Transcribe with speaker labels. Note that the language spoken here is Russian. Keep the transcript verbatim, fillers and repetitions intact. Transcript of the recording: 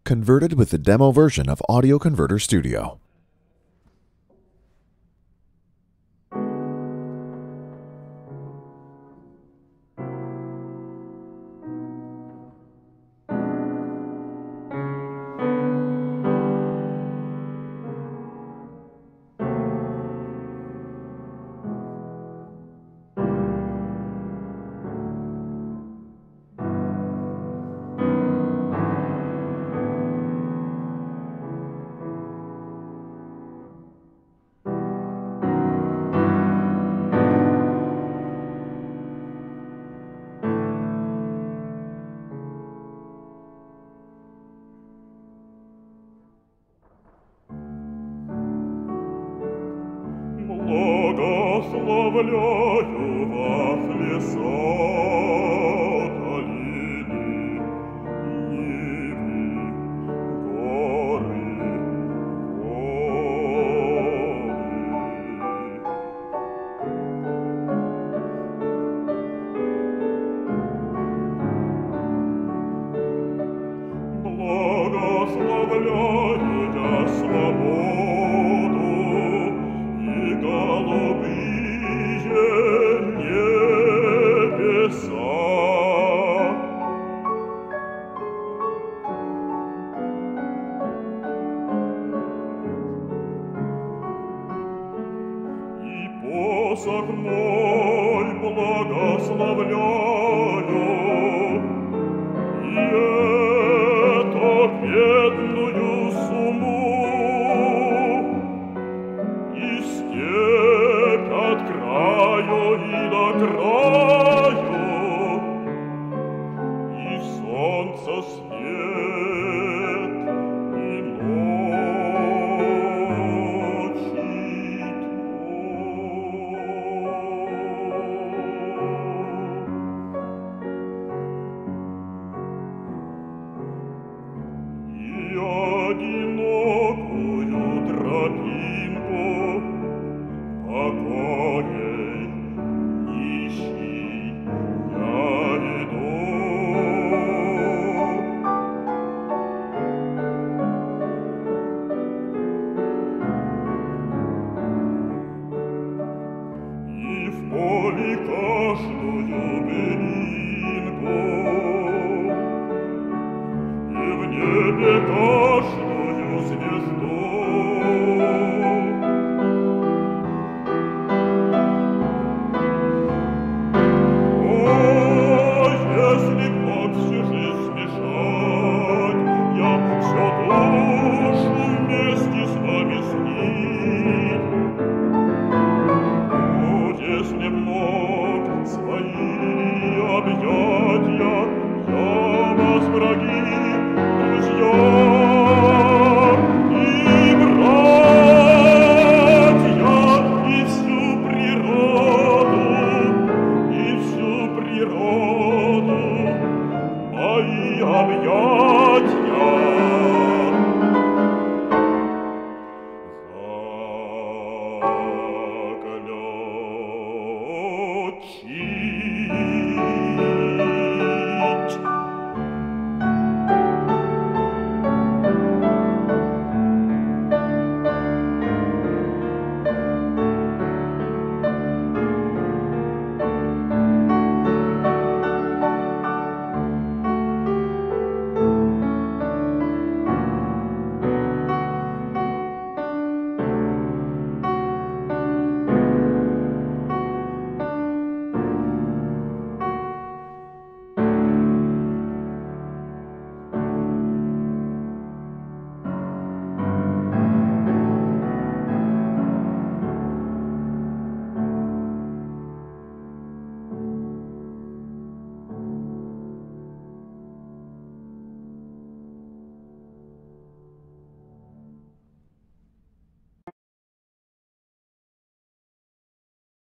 Speaker 1: Converted with the demo version of Audio Converter Studio.
Speaker 2: Благословляю вас, леса, долины, нивы, горы, волны. Благословляю я свободу и голубые небеса. И посох мой благословляю, и эту бедную сумму, и степь от краю и до краю, и солнце свет, и ночи тьму. И одинокую тропинку покоей нищий я иду. И в поле каждую белинку, и в небе